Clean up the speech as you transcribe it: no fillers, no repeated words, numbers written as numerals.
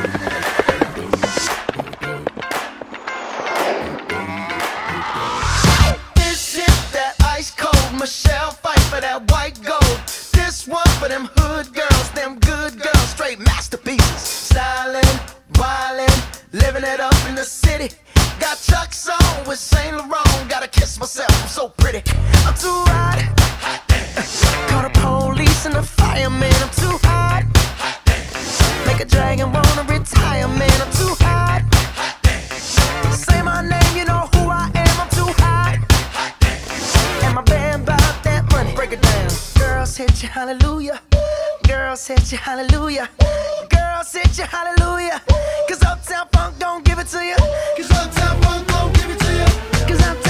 This is that ice cold Michelle fight for that white gold. This one for them hood girls, them good girls, straight masterpieces. Stylin', wildin', living it up in the city. Got Chuck's on with Saint Laurent. Gotta kiss myself, I'm so pretty. I'm too hot. Call the police and the fireman. I'm too hot. Make a dragon wanna retire, man. I'm too hot. Say my name, you know who I am. I'm too hot. And my band bout that money. Break it down. Girls hit you, hallelujah. Girls hit you, hallelujah. Girls hit you, hallelujah. Cause Uptown Funk don't give it to you. Cause Uptown Funk don't give it to you. Cause Uptown